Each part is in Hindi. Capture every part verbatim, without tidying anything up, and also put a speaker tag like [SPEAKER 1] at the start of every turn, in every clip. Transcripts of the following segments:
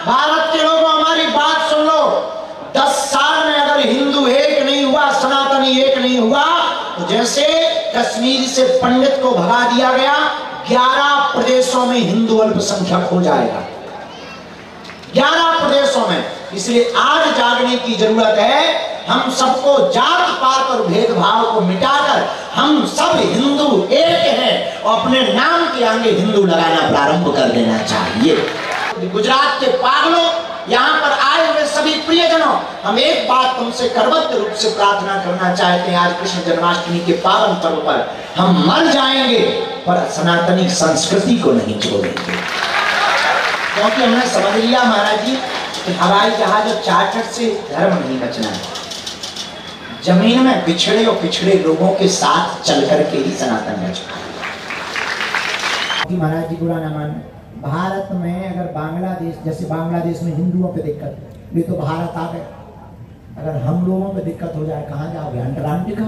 [SPEAKER 1] भारत के लोगों हमारी बात सुन लो, दस साल में अगर हिंदू एक नहीं हुआ, सनातनी एक नहीं हुआ, तो जैसे कश्मीर से पंडित को भगा दिया गया, ग्यारह प्रदेशों में हिंदू अल्पसंख्यक हो जाएगा, ग्यारह प्रदेशों में। इसलिए आज जागने की जरूरत है। हम सबको जात पात और भेदभाव को मिटाकर हम सब हिंदू एक हैं और अपने नाम के आगे हिंदू लगाना प्रारंभ कर देना चाहिए। गुजरात के पागलों, यहाँ पर आए हुए सभी प्रियजनों, हम एक बात तुमसे करबद्ध रूप से प्रार्थना करना चाहते हैं। आज कृष्ण जन्माष्टमी के पावन पर्व पर हम मर जाएंगे पर सनातनी संस्कृति को नहीं छोड़ेंगे, क्योंकि हमने समझ लिया महाराज जी कि हवाई जहाज और चार्टर से धर्म नहीं बचना है। जमीन में बिछड़े और पिछड़े लोगों के साथ चल करके ही सनातन बचना है। महाराज जी बुरा ना माने, भारत में अगर बांग्लादेश, जैसे बांग्लादेश में हिंदुओं पे दिक्कत है, वे तो भारत आ गए, अगर हम लोगों पे दिक्कत हो जाए कहाँ जाओगे? अंटार्कटिका।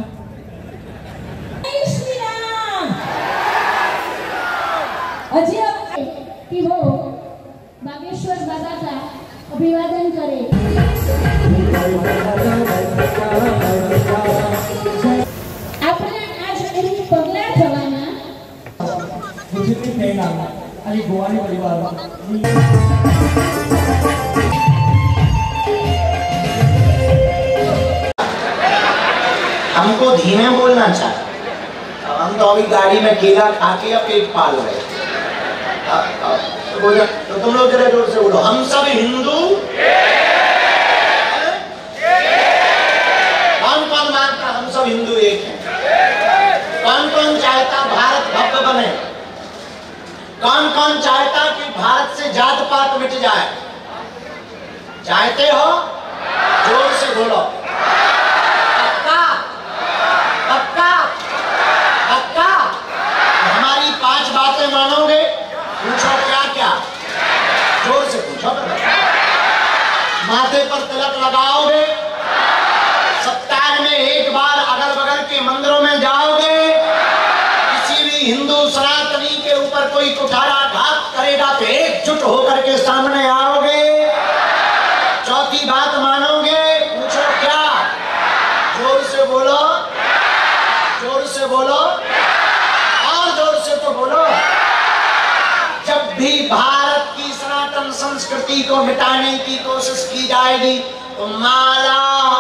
[SPEAKER 2] कि वो बागेश्वर बाबा का अभिवादन करे। આપણે આજ એની પગલા થવાના
[SPEAKER 3] મુझे भी नहीं आना अरे गोवानी परिवार
[SPEAKER 1] हमको धीमे बोलना चाहिए। हम तो अभी गाड़ी में केला खा के या पेट पाल रहे, तो, तो तुम लोग जरा जोर से बोलो, हम सब हिंदू। कौन कौन मानता हम सब हिंदू एक हैं? कौन कौन चाहता भारत भव्य बने? कौन कौन चाहता कि भारत से जात पात मिट जाए? चाहते हो? जोर से बोलो। पक्का? पक्का? पक्का? हमारी पांच बातें मानोगे? पूछो क्या क्या? जोर से पूछो। माथे पर तिलक लगाओगे? सप्ताह में एक बार अगल बगल के मंदिरों में जाओगे? किसी भी हिंदू सनातनी के ऊपर कोई कुठाराघात करेगा तो एकजुट होकर के सामने आओगे? चौथी बात मानोगे? पूछो क्या? जोर से बोलो, जोर से बोलो, और जोर से तो बोलो। जब भी भारत की सनातन संस्कृति को मिटाने की कोशिश की जाएगी तो माला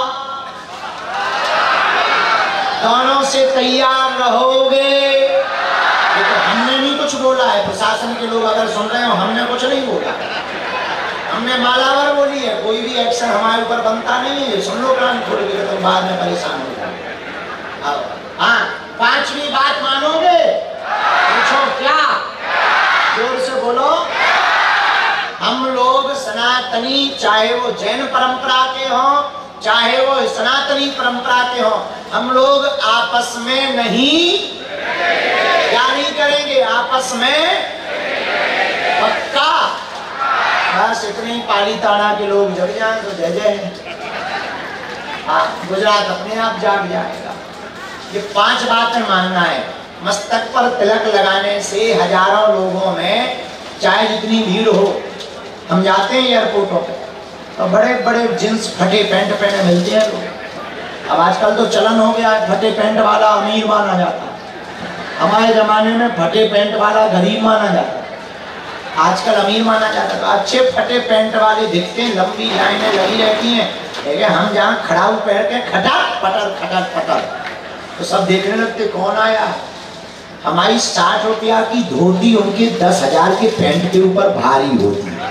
[SPEAKER 1] दोनों से तैयार रहोगे। ये तो हमने नहीं कुछ बोला है, प्रशासन के लोग अगर सुन रहे हो, हमने कुछ नहीं बोला, हमने मालावर बोली है। कोई भी एक्शन हमारे ऊपर बनता नहीं है। सुन लो कान खोल के, तो बाद में परेशान हो जाए। हाँ, पांचवी बात मानोगे? पूछो क्या? जोर से बोलो। हम लोग सनातनी, चाहे वो जैन परंपरा के हों, चाहे वो सनातनी परंपरा के हों, हम लोग आपस में नहीं, क्या नहीं करेंगे? आपस में पक्का। बस इतनी पालीताना के लोग जग जाए तो जय जय है। हाँ, गुजरात अपने आप जाग जाएगा। ये पांच बातें मानना है। मस्तक पर तिलक लगाने से हजारों लोगों में, चाहे जितनी भीड़ हो, हम जाते हैं एयरपोर्टों पे तो बड़े बड़े जींस फटे पैंट पहने मिलते हैं लोग। अब आजकल तो चलन हो गया है, फटे पैंट वाला अमीर माना जाता है। हमारे जमाने में फटे पैंट वाला गरीब माना जाता है, आजकल अमीर माना जाता है। तो अच्छे फटे पैंट वाले दिखते हैं, लंबी लाइनें लगी रहती हैं, लेकिन हम जहाँ खड़ाऊ पहन के खटक पटर खटक पटर, तो सब देखने लगते कौन आया। हमारी साठ रुपया की धोती उनके दस हजार के पैंट के ऊपर भारी होती है।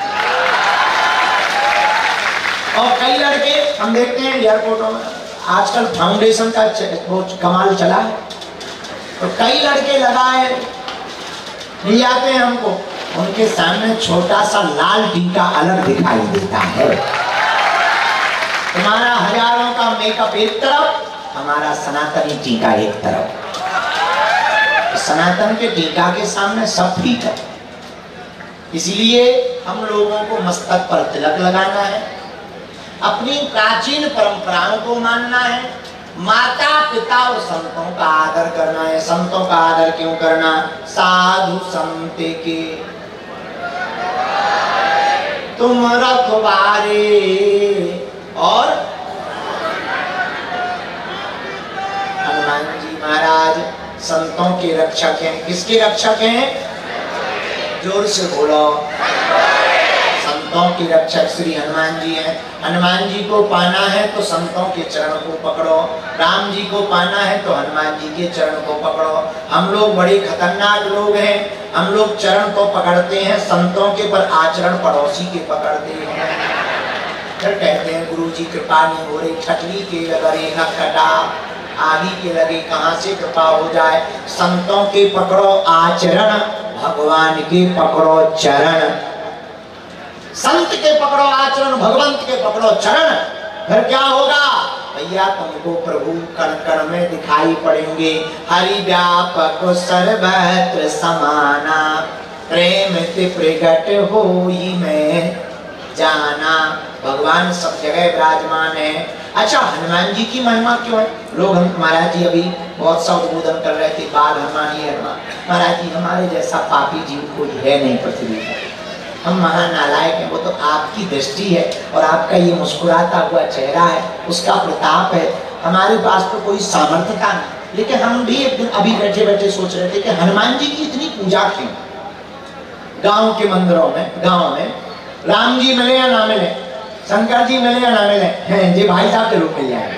[SPEAKER 1] और कई लड़के हम देखते हैं एयरपोर्टों में, आजकल फाउंडेशन का कमाल चला है, तो कई लड़के लगाए ले जाते हैं हमको, उनके सामने छोटा सा लाल टीका अलग दिखाई देता है। तुम्हारा हजारों का मेकअप एक तरफ, हमारा सनातनी टीका एक तरफ। सनातन के टीका के सामने सब ठीक है। इसलिए हम लोगों को मस्तक पर तिलक लगाना है, अपनी प्राचीन परंपराओं को मानना है, माता पिता और संतों का आदर करना है। संतों का आदर क्यों करना? साधु संत के तुम रखवारे। और हनुमान जी महाराज संतों के रक्षक हैं। किसके रक्षक हैं? जोर से बोलो। संतों के रक्षक श्री हनुमान जी हैं। हनुमान जी को पाना है तो संतों के चरण को पकड़ो, राम जी को पाना है तो हनुमान जी के चरण को पकड़ो। हम लोग बड़े खतरनाक लोग हैं, हम लोग चरण को पकड़ते हैं संतों के, पर आचरण पड़ोसी के पकड़ते हैं। फिर कहते हैं गुरु जी कृपा नहीं हो रही, छटनी के लगे न कटा, आगे के लगे कहाँ से कृपा हो जाए। संतों के पकड़ो आचरण, भगवान के पकड़ो चरण। संत के पकड़ो आचरण, भगवंत के पकड़ो चरण, फिर क्या होगा भैया? तुमको प्रभु कण कण में दिखाई पड़ेंगे। हरि व्यापक सर्वत्र समाना, प्रेम ते प्रगट होई में जाना। भगवान सब जगह विराजमान है। अच्छा, हनुमान जी की महिमा क्यों है? लोग हम महाराज जी अभी बहुत सा उद्बोधन कर रहे थे, बाल हनुमान ही हनुमान। महाराज जी हमारे जैसा पापी जीव कोई है नहीं पृथ्वी पर, हम महानालायक हैं। वो तो आपकी दृष्टि है और आपका ये मुस्कुराता हुआ चेहरा है, उसका प्रताप है। हमारे पास तो कोई सामर्थ्य का नहीं। लेकिन हम भी एक दिन अभी बैठे बैठे सोच रहे थे कि हनुमान जी की इतनी पूजा क्यों? गांव के मंदिरों में, गांव में राम जी मिले या ना मिले, शंकर जी मिले या ना मिले, जी भाई साहब जरूर मिल जाएंगे।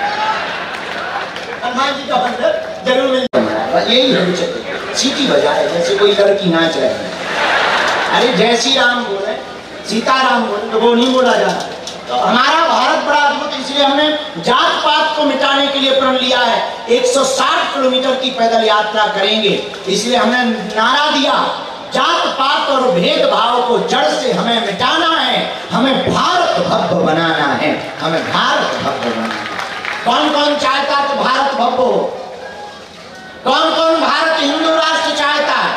[SPEAKER 1] हनुमान जी का मंदिर जरूर मिल जाएगा। यही है, सीटी बजाए जैसे कोई लड़की नाच रही है। अरे जय श्री राम बोले, सीताराम बोले, तो वो नहीं बोला जाता। तो हमारा भारत बड़ा अद्भुत, इसलिए हमने जात पात को मिटाने के लिए प्रण लिया है। एक सौ साठ किलोमीटर की पैदल यात्रा करेंगे, इसलिए हमने नारा दिया जात पात और भेदभाव को जड़ से हमें मिटाना है, हमें भारत भव्य बनाना है, हमें भारत भव्य बनाना है। कौन कौन चाहता है कि भारत भव्य हो? कौन कौन भारत हिंदू राष्ट्र चाहता है?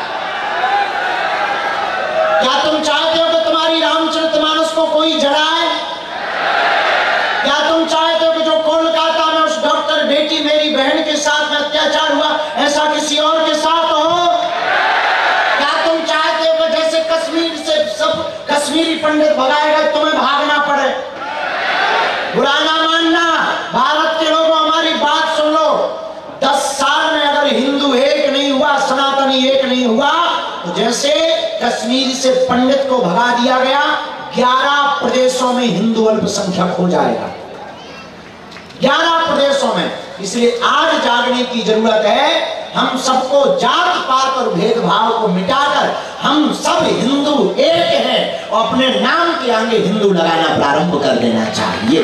[SPEAKER 1] क्या तुम चाहते हो कि तुम्हारी रामचरितमानस को कोई जड़ाए? क्या तुम चाहते हो कि जो कोलकाता में उस डॉक्टर बेटी मेरी बहन के साथ में अत्याचार हुआ ऐसा किसी और के साथ हो? क्या तुम चाहते हो कि जैसे कश्मीर से सब कश्मीरी पंडित भगाए गए तुम्हें भागना पड़े? बुरा ना मानना, भारत के लोगों हमारी बात सुन लो। दस साल में अगर हिंदू एक नहीं हुआ, सनातनी एक नहीं हुआ, तो जैसे कश्मीर से पंडित को भगा दिया गया, ग्यारह प्रदेशों में हिंदू अल्पसंख्यक हो जाएगा, ग्यारह प्रदेशों में। इसलिए आज जागने की जरूरत है। हम सबको जात पात और भेदभाव को मिटाकर हम सब हिंदू एक हैं और अपने नाम के आगे हिंदू लगाना प्रारंभ कर देना चाहिए।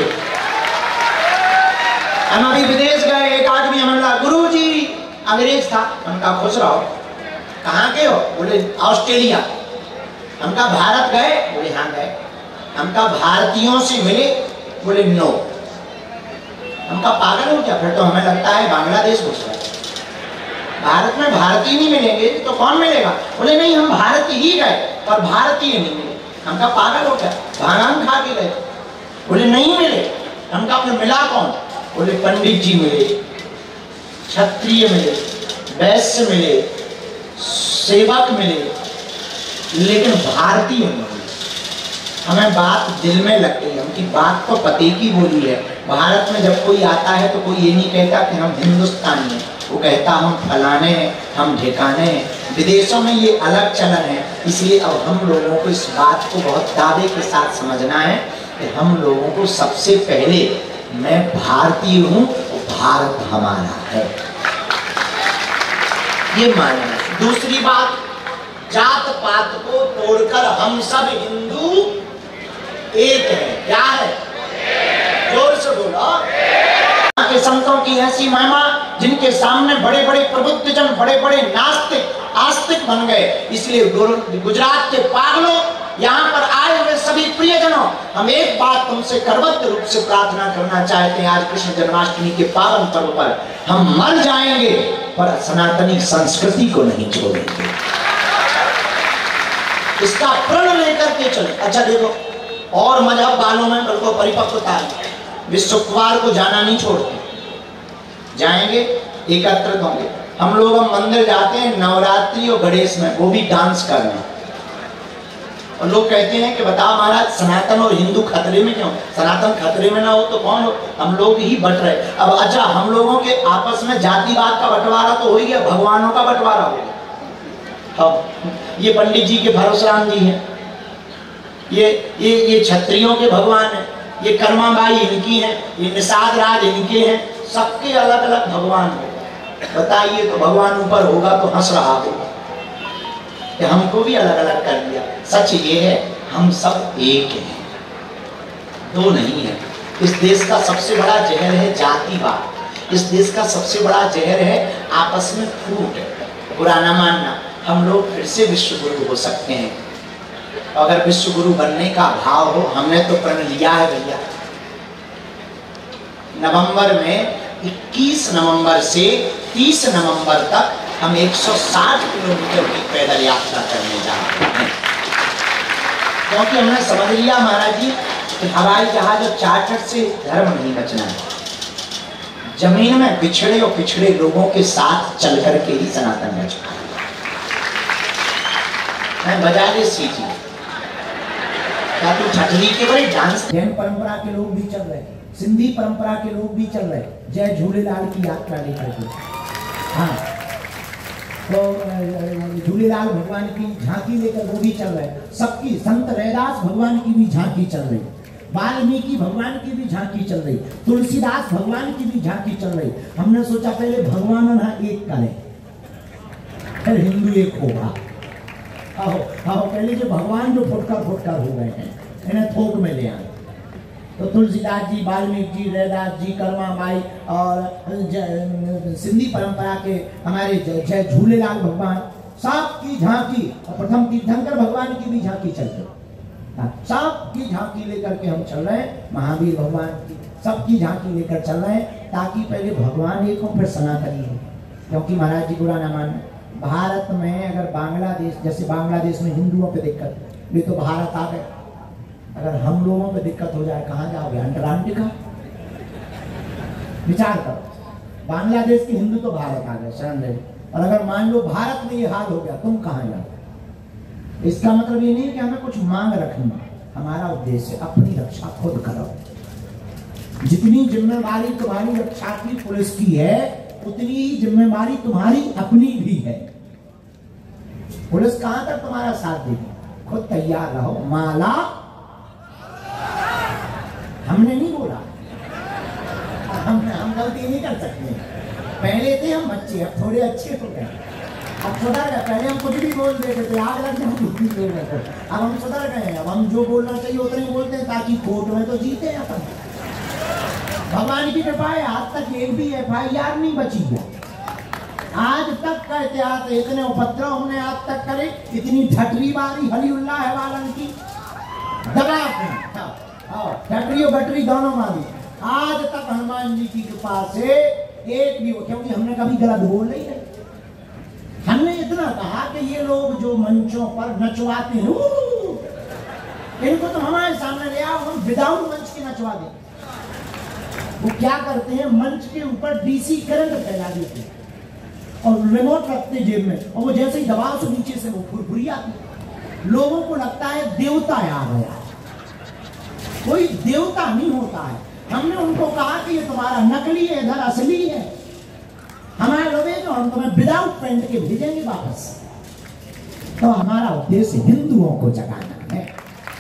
[SPEAKER 1] हम अभी विदेश गए, एक आदमी हमें बोला गुरु जी, अंग्रेज था, उनका खुश रहो, कहाँ गए हो? बोले ऑस्ट्रेलिया। हम कहा भारत गए? बोले हाँ गए। हम कहा भारतीयों से मिले? बोले नो। हम कहा पागल हो क्या? फिर तो हमें लगता है बांग्लादेश घुस रहा है। भारत में भारतीय नहीं मिलेंगे तो कौन मिलेगा? बोले नहीं, हम भारतीय ही गए पर भारतीय नहीं मिले। हम कहा पागल हो क्या? भांग खा के गए? बोले नहीं मिले। हम कहा फिर मिला कौन? बोले पंडित जी मिले, क्षत्रिय मिले, वैश्य मिले, सेवक मिले, लेकिन भारतीय नहीं मिले। हमें बात दिल में लग गई, हमकी बात तो पते की बोली है। भारत में जब कोई आता है तो कोई ये नहीं कहता कि हम हिंदुस्तानी हैं, वो कहता हम फलाने हैं, हम ठिकाने हैं। विदेशों में ये अलग चलन है। इसलिए अब हम लोगों को इस बात को बहुत दावे के साथ समझना है कि हम लोगों को सबसे पहले मैं भारतीय हूँ, भारत हमारा है, ये मानना है। दूसरी बात, जात पात को तोड़कर हम सब हिंदू एक है। क्या है? जोर से बोलो। के संतों की ऐसी महिमा, जिनके सामने बड़े बड़े प्रबुद्ध जन, बड़े बड़े नास्तिक आस्तिक बन गए। इसलिए गुजरात के पागलों, यहाँ पर आए हुए सभी प्रियजनों, हम एक बात तुमसे करबद्ध रूप से प्रार्थना करना चाहते हैं। आज कृष्ण जन्माष्टमी के पावन पर्व पर हम मर जाएंगे पर सनातनी संस्कृति को नहीं छोड़ेंगे। इसका प्रण लेकर के चले। अच्छा देखो, और मजहब वालों में बिल्कुल परिपक्वता है, वे शुक्रवार को जाना नहीं छोड़ते, जाएंगे, एकत्रित होंगे। हम लोग हम मंदिर जाते हैं नवरात्रि और गणेश में, वो भी डांस करना, और लोग कहते हैं कि बताओ महाराज सनातन और हिंदू खतरे में क्यों? सनातन खतरे में ना हो तो कौन हो? हम लोग ही बट रहे। अब अच्छा, हम लोगों के आपस में जातिवाद का बंटवारा तो हो ही गया, भगवानों का बंटवारा हो गया। अब ये पंडित जी के भरोसराम जी हैं, ये ये ये क्षत्रियों के भगवान हैं, ये कर्माबाई इनकी हैं, ये निषाद राज इनके हैं, सबके अलग अलग भगवान हैं। बताइए, तो भगवान ऊपर होगा तो हंस रहा होगा कि हमको भी अलग अलग कर दिया। सच ये है, हम सब एक हैं, दो नहीं है। इस देश का सबसे बड़ा जहर है जातिवाद, इस देश का सबसे बड़ा जहर है आपस में फूट, बुरा ना मानना। हम लोग फिर से विश्व गुरु हो सकते हैं अगर विश्व गुरु बनने का भाव हो। हमने तो प्रण लिया है भैया। नवंबर में इक्कीस नवंबर से तीस नवंबर तक हम एक सौ साठ किलोमीटर की पैदल यात्रा करने जा रहे हैं, क्योंकि हमने समझ लिया महाराज जी कि हवाई जहाज और चार्टर से धर्म नहीं बचना है। जमीन में बिछड़े और पिछड़े लोगों के साथ चल करके ही सनातन बचना है। मैं बजा दे सीखी क्या तू छठली के बड़े डांस।
[SPEAKER 3] जैन परंपरा के लोग भी चल रहे हैं, सिंधी परंपरा के लोग भी चल रहे हैं जय झूलेलाल की यात्रा लेकर के। हाँ, तो झूलेलाल भगवान की झांकी लेकर वो भी चल रहे हैं। सबकी, संत रैदास भगवान की भी झांकी चल रही, वाल्मीकि भगवान की भी झांकी चल रही, तुलसीदास भगवान की भी झांकी चल रही। हमने सोचा पहले भगवान ना एक करें, फिर हिंदू एक होगा। आओ आओ, पहले जो भगवान जो फुटकर फुटकर हो गए हैं इन्हें थोक में ले आए। तो तुलसीदास जी, वाल्मीकि जी, रैदास जी, कर्माबाई और सिंधी परंपरा के हमारे जय झूलेलाल भगवान, सबकी झांकी, और प्रथम तीर्थंकर भगवान की भी झांकी चल रही। सबकी झांकी लेकर के हम चल रहे हैं, महावीर भगवान की सबकी झांकी लेकर चल रहे हैं, ताकि पहले भगवान एक हो फिर सनातनी हो। क्योंकि महाराज जी बुरा ना मानना, भारत में अगर बांग्लादेश, जैसे बांग्लादेश में हिंदुओं पे दिक्कत, वे तो भारत आ गए। अगर हम लोगों पे दिक्कत हो जाए कहाँ जाओगे? अंटार्कटिका। विचार करो, बांग्लादेश के हिंदू तो भारत आ गए शरण ले, और अगर मान लो भारत में ये हाल हो गया, तुम कहाँ जाओ? इसका मतलब ये नहीं है कि हमें कुछ मांग रखनी, हमारा उद्देश्य अपनी रक्षा खुद करो। जितनी जिम्मेवारी तुम्हारी रक्षा की पुलिस की है, उतनी ही जिम्मेवारी तुम्हारी अपनी भी है। पुलिस कहां तक तुम्हारा साथ देगी? खुद तैयार रहो। माला हमने नहीं बोला, हम हम गलती नहीं कर सकते। पहले थे हम बच्चे, अब थोड़े अच्छे हो गए, अब सुधर गए। पहले हम कुछ भी बोल देते थे, आग लग जाए, अब हम सुधर गए। अब हम जो बोलना चाहिए उतना ही बोलते हैं, ताकि कोर्ट में तो जीते हैं अपन। भगवान की कृपा है, आज तक एक भी एफ आई आर नहीं बची है। आज तक का इतिहास, इतने उपद्रव हमने आज तक करे, इतनी ठटरी बारी हलीउल्लाह है वालन की दबा ठटरी और बटरी दोनों मारी। आज तक हनुमान जी की कृपा से एक भी, क्योंकि हमने कभी गलत बोल नहीं है। हमने इतना कहा कि ये लोग जो मंचों पर नचवाते हैं, इनको तो हमारे सामने ले आओ, हम विदाउट मंच के नचवा दें। वो क्या करते हैं, मंच के ऊपर डीसी करंट फैला देते हैं और रिमोट रखते जेब में, और वो जैसे ही दबाव से नीचे से वो फुरफुरी आती। लोगों को लगता है देवता आ गया, कोई देवता नहीं होता है। हमने उनको कहा कि ये तुम्हारा नकली है, इधर असली है। हमारे लोग जो हम तुम्हें विदाउट पेंट के भेजेंगे वापस। तो हमारा उद्देश्य हिंदुओं को जगाना है।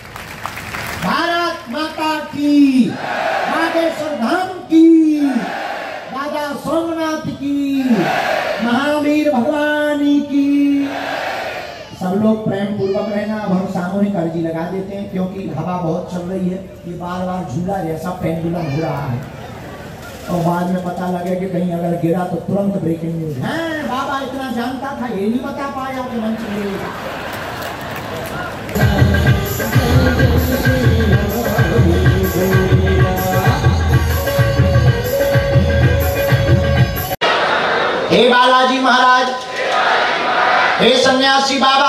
[SPEAKER 3] भारत माता की, नागेश्वर धाम की, राजा सोमनाथ की, महावीर भगवानी की। सब लोग प्रेम पूर्वक रहना। अब हम सामूहिक अर्जी लगा देते हैं, क्योंकि हवा बहुत चल रही है, ये बार बार झूला जैसा पेंडुलम हो रहा है, और बाद में पता लगे कि कहीं अगर गिरा तो तुरंत ब्रेकिंग न्यूज है। बाबा इतना जानता था, ये नहीं बता पाया कि मंच मिलेगा।
[SPEAKER 1] हे बालाजी महाराज, हे सन्यासी बाबा,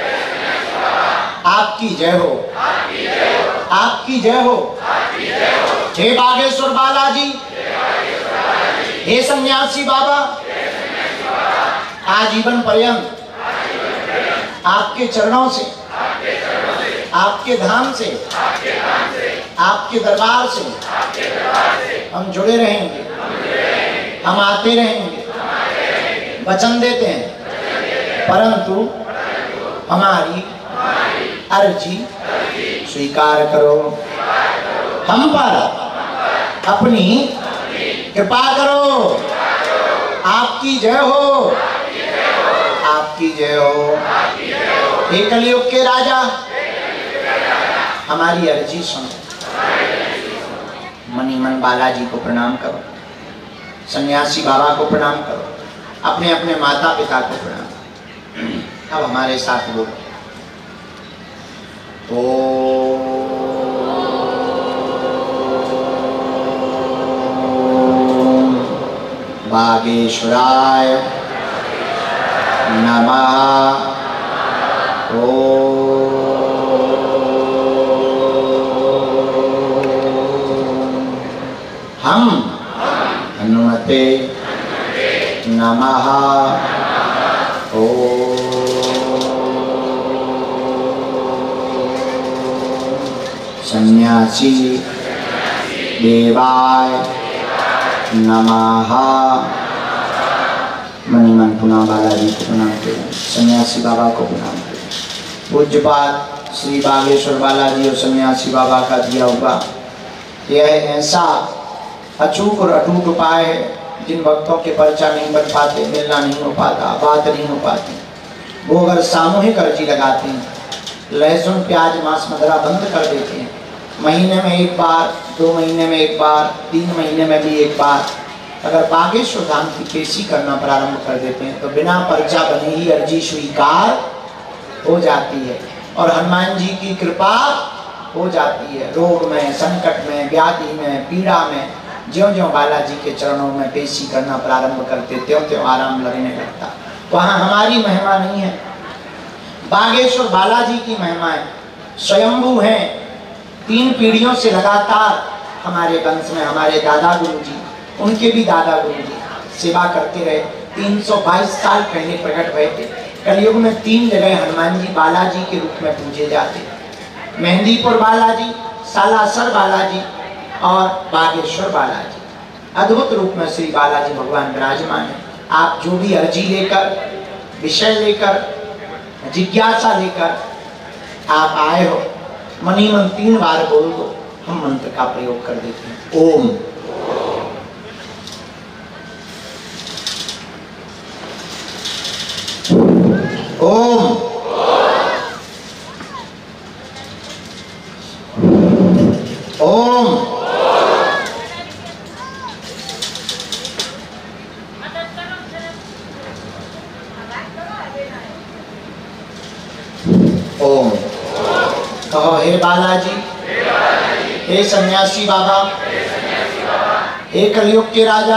[SPEAKER 1] आपकी जय हो, आपकी जय हो। हे बागेश्वर बालाजी, हे सन्यासी बाबा, आजीवन पर्यंत आपके चरणों से आपके धाम से, आपके दरबार से हम जुड़े रहेंगे, हम आते रहेंगे, वचन देते हैं, परंतु हमारी अर्जी स्वीकार करो, हम पर अपनी कृपा करो। आपकी जय हो, आपकी जय हो। हे कलयुग के राजा, हमारी अर्जी सुनो। मनी मन बालाजी को प्रणाम करो, सन्यासी बाबा को प्रणाम करो, अपने अपने माता पिता को प्रणाम करो। अब हमारे साथ बोलो, ओ बागेश्वराय नमः। ओम हम हनुमते नमः। ओम सन्यासी देवाय नमः। मणिमन पुनः बालाजी को प्रणाम करें, सन्यासी बाबा को प्रणाम करें। पूज्यपाद श्री बागेश्वर बालाजी और सन्यासी बाबा का दिया हुआ यह ऐसा अचूक और अटूट उपाय है, जिन भक्तों के पर्चा नहीं बन पाते, मिलना नहीं हो पाता, बात नहीं हो पाती, वो अगर सामूहिक अर्जी लगाते हैं, लहसुन प्याज मांस मदिरा बंद कर देते हैं, महीने में एक बार, दो महीने में एक बार, तीन महीने में भी एक बार अगर बागेश्वर धाम की पेशी करना प्रारंभ कर देते हैं, तो बिना पर्चा बने ही अर्जी स्वीकार हो जाती है और हनुमान जी की कृपा हो जाती है। रोग में, संकट में, व्याधि में, पीड़ा में ज्यों ज्यों बालाजी के चरणों में पेशी करना प्रारंभ करते, त्यों त्यों आराम लगने लगता। वहाँ हमारी महिमा नहीं है, बागेश्वर बालाजी की महिमा है। स्वयंभू हैं, तीन पीढ़ियों से लगातार हमारे वंश में हमारे दादा गुरु जी, उनके भी दादा गुरु जी सेवा करते रहे। तीन सौ बाईस साल पहले प्रकट हुए थे। कलयुग में तीन जगह हनुमान जी बालाजी के रूप में पूजे जाते, मेहंदीपुर बालाजी, सालासर बालाजी और बागेश्वर बालाजी। अद्भुत रूप में श्री बालाजी भगवान विराजमान है। आप जो भी अर्जी लेकर, विषय लेकर, जिज्ञासा लेकर आप आए हो, मनी मन तीन बार बोल दो, हम मंत्र का प्रयोग कर देते हैं। ओम ओम ओम ओम कहो, हे बालाजी, हे सन्यासी बाबा, हे कलयुग के राजा,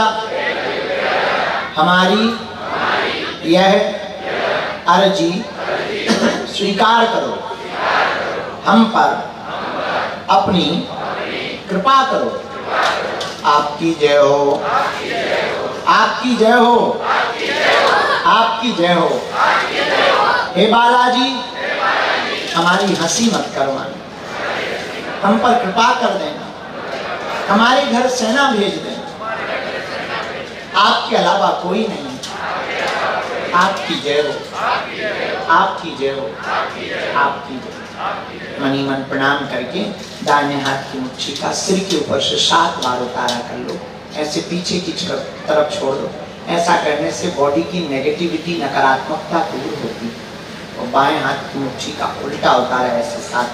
[SPEAKER 1] हमारी यह अर्जी स्वीकार करो, हम पर अपनी कृपा करो। आपकी जय हो, आपकी जय हो, आपकी जय हो। हे बालाजी, हमारी हंसी मत करवाना, हम पर कृपा कर देना, हमारे घर सेना भेज देना, आपके अलावा कोई नहीं। आपकी जय हो, आपकी जय हो, आपकी जय। मनी मन प्रणाम करके दाहिने हाथ की मुट्ठी का सिर के ऊपर से सात बार उतारा कर लो, ऐसे पीछे की तरफ छोड़ दो। ऐसा करने से बॉडी की नेगेटिविटी, नकारात्मकता दूर होती है। और बाएं हाथ की मुट्ठी का उल्टा उतारा ऐसे सात